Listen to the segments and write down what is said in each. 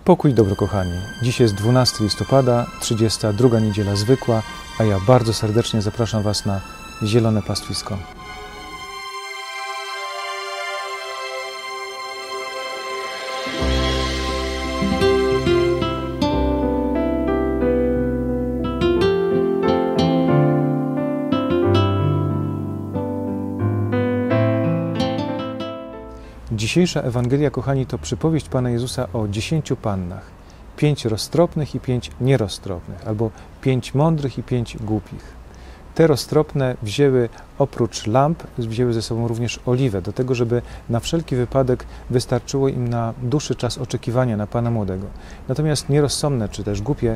Pokój dobro, kochani. Dziś jest 12 listopada, 32. niedziela zwykła, a ja bardzo serdecznie zapraszam Was na Zielone Pastwisko. Dzisiejsza Ewangelia, kochani, to przypowieść Pana Jezusa o 10 pannach. 5 roztropnych i 5 nieroztropnych, albo 5 mądrych i 5 głupich. Te roztropne wzięły oprócz lamp, wzięły ze sobą również oliwę, do tego, żeby na wszelki wypadek wystarczyło im na dłuższy czas oczekiwania na Pana Młodego. Natomiast nierozsądne, czy też głupie,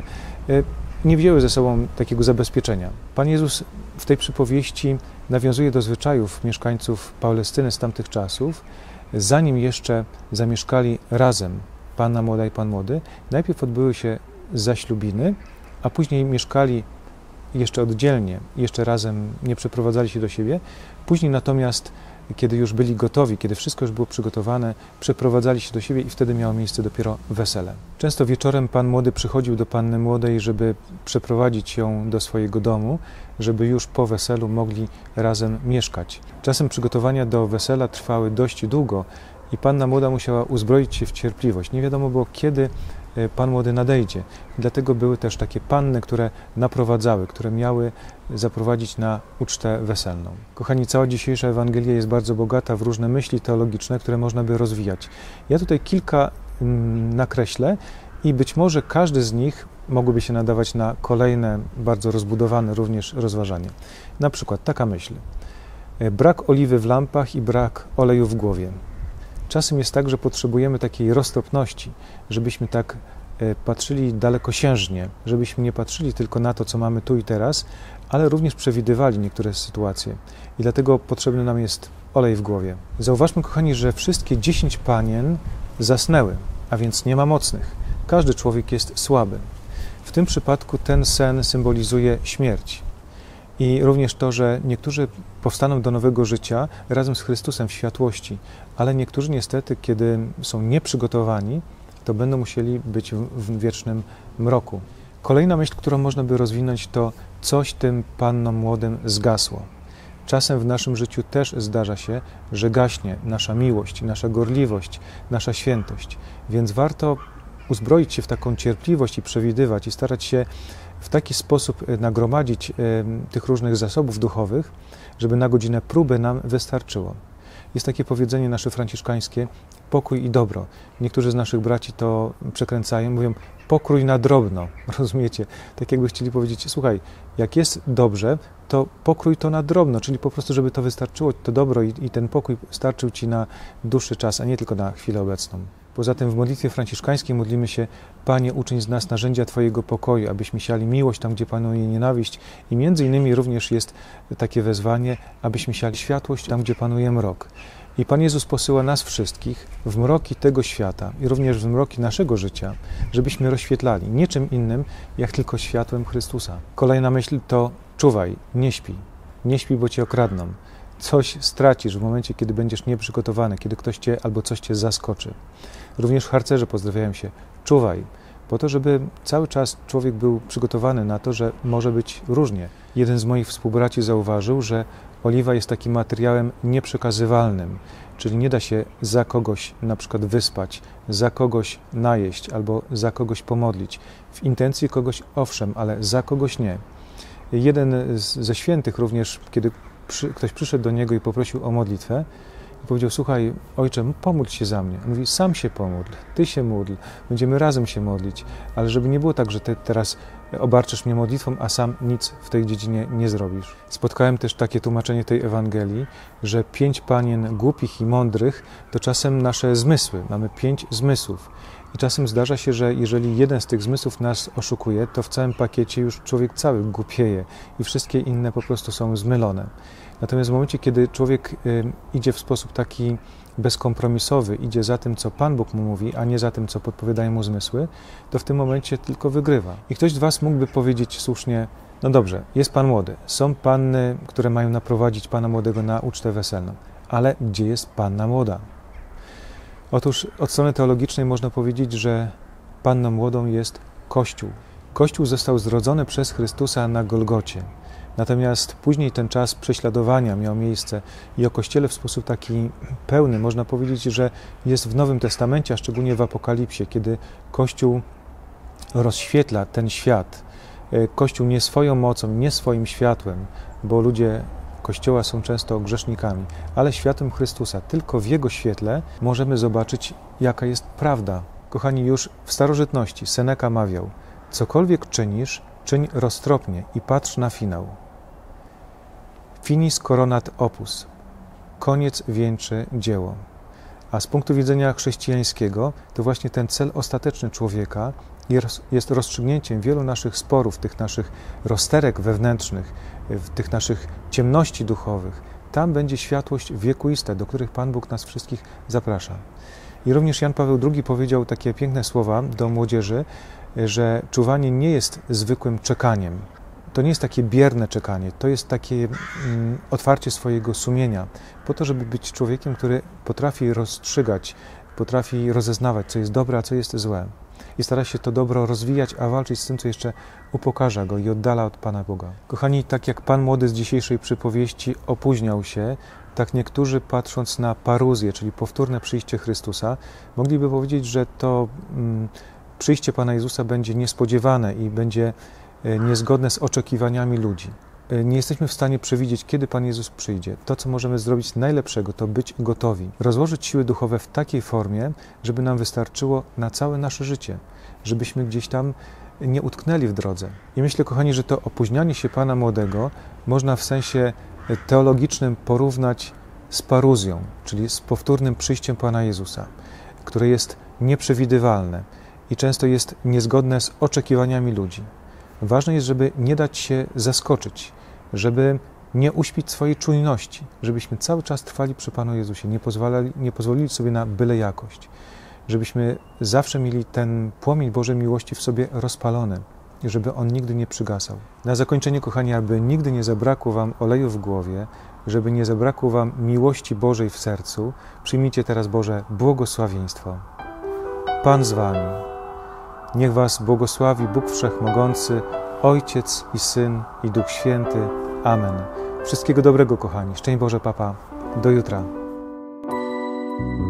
nie wzięły ze sobą takiego zabezpieczenia. Pan Jezus w tej przypowieści nawiązuje do zwyczajów mieszkańców Palestyny z tamtych czasów. Zanim jeszcze zamieszkali razem Panna Młoda i Pan Młody, najpierw odbyły się zaślubiny, a później mieszkali jeszcze oddzielnie, jeszcze razem nie przeprowadzali się do siebie. Później natomiast, kiedy już byli gotowi, kiedy wszystko już było przygotowane, przeprowadzali się do siebie i wtedy miało miejsce dopiero wesele. Często wieczorem Pan Młody przychodził do Panny Młodej, żeby przeprowadzić ją do swojego domu, żeby już po weselu mogli razem mieszkać. Czasem przygotowania do wesela trwały dość długo i Panna Młoda musiała uzbroić się w cierpliwość. Nie wiadomo było, kiedy Pan Młody nadejdzie. Dlatego były też takie panny, które naprowadzały, które miały zaprowadzić na ucztę weselną. Kochani, cała dzisiejsza Ewangelia jest bardzo bogata w różne myśli teologiczne, które można by rozwijać. Ja tutaj kilka nakreślę i być może każdy z nich mogłyby się nadawać na kolejne, bardzo rozbudowane również rozważanie. Na przykład taka myśl. Brak oliwy w lampach i brak oleju w głowie. Czasem jest tak, że potrzebujemy takiej roztropności, żebyśmy tak patrzyli dalekosiężnie, żebyśmy nie patrzyli tylko na to, co mamy tu i teraz, ale również przewidywali niektóre sytuacje. I dlatego potrzebny nam jest olej w głowie. Zauważmy, kochani, że wszystkie 10 panien zasnęły, a więc nie ma mocnych. Każdy człowiek jest słaby. W tym przypadku ten sen symbolizuje śmierć. I również to, że niektórzy powstaną do nowego życia razem z Chrystusem w światłości, ale niektórzy niestety, kiedy są nieprzygotowani, to będą musieli być w wiecznym mroku. Kolejna myśl, którą można by rozwinąć, to coś tym pannom młodym zgasło. Czasem w naszym życiu też zdarza się, że gaśnie nasza miłość, nasza gorliwość, nasza świętość, więc warto uzbroić się w taką cierpliwość i przewidywać i starać się w taki sposób nagromadzić tych różnych zasobów duchowych, żeby na godzinę próby nam wystarczyło. Jest takie powiedzenie nasze franciszkańskie, pokój i dobro. Niektórzy z naszych braci to przekręcają, mówią pokrój na drobno, rozumiecie? Tak jakby chcieli powiedzieć, słuchaj, jak jest dobrze, to pokrój to na drobno, czyli po prostu, żeby to wystarczyło, to dobro i ten pokój starczył Ci na dłuższy czas, a nie tylko na chwilę obecną. Poza tym w modlitwie franciszkańskiej modlimy się: Panie, uczyń z nas narzędzia Twojego pokoju, abyśmy siali miłość tam, gdzie panuje nienawiść. I między innymi również jest takie wezwanie, abyśmy siali światłość tam, gdzie panuje mrok. I Pan Jezus posyła nas wszystkich w mroki tego świata i również w mroki naszego życia, żebyśmy rozświetlali niczym innym, jak tylko światłem Chrystusa. Kolejna myśl to czuwaj, nie śpij. Nie śpij, bo Cię okradną. Coś stracisz w momencie, kiedy będziesz nieprzygotowany, kiedy ktoś Cię albo coś Cię zaskoczy. Również harcerze pozdrawiają się, czuwaj, po to, żeby cały czas człowiek był przygotowany na to, że może być różnie. Jeden z moich współbraci zauważył, że oliwa jest takim materiałem nieprzekazywalnym, czyli nie da się za kogoś na przykład wyspać, za kogoś najeść albo za kogoś pomodlić. W intencji kogoś owszem, ale za kogoś nie. Jeden ze świętych również, kiedy ktoś przyszedł do niego i poprosił o modlitwę i powiedział: słuchaj, ojcze, pomódl się za mnie. On mówi: sam się pomódl, ty się módl, będziemy razem się modlić, ale żeby nie było tak, że ty teraz obarczysz mnie modlitwą, a sam nic w tej dziedzinie nie zrobisz. Spotkałem też takie tłumaczenie tej Ewangelii, że 5 panien głupich i mądrych to czasem nasze zmysły. Mamy 5 zmysłów. I czasem zdarza się, że jeżeli jeden z tych zmysłów nas oszukuje, to w całym pakiecie już człowiek cały głupieje i wszystkie inne po prostu są zmylone. Natomiast w momencie, kiedy człowiek idzie w sposób taki bezkompromisowy, idzie za tym, co Pan Bóg mu mówi, a nie za tym, co podpowiadają mu zmysły, to w tym momencie tylko wygrywa. I ktoś z Was mógłby powiedzieć słusznie: no dobrze, jest Pan Młody, są panny, które mają naprowadzić Pana Młodego na ucztę weselną, ale gdzie jest Panna Młoda? Otóż od strony teologicznej można powiedzieć, że Panną młodą jest Kościół. Kościół został zrodzony przez Chrystusa na Golgocie. Natomiast później ten czas prześladowania miał miejsce i o Kościele w sposób taki pełny można powiedzieć, że jest w Nowym Testamencie, a szczególnie w Apokalipsie, kiedy Kościół rozświetla ten świat. Kościół nie swoją mocą, nie swoim światłem, bo ludzie Kościoła są często grzesznikami, ale światłem Chrystusa. Tylko w Jego świetle możemy zobaczyć, jaka jest prawda. Kochani, już w starożytności Seneca mawiał: cokolwiek czynisz, czyń roztropnie i patrz na finał. Finis coronat opus. Koniec wieńczy dzieło. A z punktu widzenia chrześcijańskiego, to właśnie ten cel ostateczny człowieka jest rozstrzygnięciem wielu naszych sporów, tych naszych rozterek wewnętrznych, tych naszych ciemności duchowych. Tam będzie światłość wiekuista, do których Pan Bóg nas wszystkich zaprasza. I również Jan Paweł II powiedział takie piękne słowa do młodzieży, że czuwanie nie jest zwykłym czekaniem. To nie jest takie bierne czekanie, to jest takie otwarcie swojego sumienia, po to, żeby być człowiekiem, który potrafi rozstrzygać, potrafi rozeznawać, co jest dobre, a co jest złe. I stara się to dobro rozwijać, a walczyć z tym, co jeszcze upokarza go i oddala od Pana Boga. Kochani, tak jak Pan młody z dzisiejszej przypowieści opóźniał się, tak niektórzy, patrząc na paruzję, czyli powtórne przyjście Chrystusa, mogliby powiedzieć, że to przyjście Pana Jezusa będzie niespodziewane i będzie niezgodne z oczekiwaniami ludzi. Nie jesteśmy w stanie przewidzieć, kiedy Pan Jezus przyjdzie. To, co możemy zrobić najlepszego, to być gotowi. Rozłożyć siły duchowe w takiej formie, żeby nam wystarczyło na całe nasze życie. Żebyśmy gdzieś tam nie utknęli w drodze. I myślę, kochani, że to opóźnianie się Pana Młodego można w sensie teologicznym porównać z paruzją, czyli z powtórnym przyjściem Pana Jezusa, które jest nieprzewidywalne i często jest niezgodne z oczekiwaniami ludzi. Ważne jest, żeby nie dać się zaskoczyć, żeby nie uśpić swojej czujności, żebyśmy cały czas trwali przy Panu Jezusie, nie pozwolili sobie na byle jakość, żebyśmy zawsze mieli ten płomień Bożej miłości w sobie rozpalony i żeby on nigdy nie przygasał. Na zakończenie, kochani, aby nigdy nie zabrakło Wam oleju w głowie, żeby nie zabrakło Wam miłości Bożej w sercu, przyjmijcie teraz Boże błogosławieństwo. Pan z Wami. Niech Was błogosławi Bóg Wszechmogący, Ojciec i Syn i Duch Święty. Amen. Wszystkiego dobrego, kochani. Szczęść Boże, papa. Do jutra.